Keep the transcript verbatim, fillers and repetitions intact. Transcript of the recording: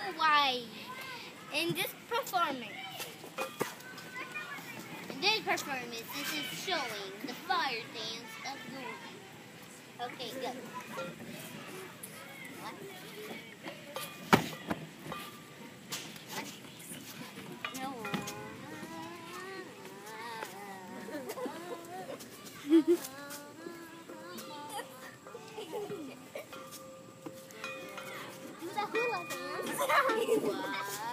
Hawaii. In this performance, in this performance, this is showing the fire dance of Hula. Okay, go. What? What? No. Do the hula dance. Wow.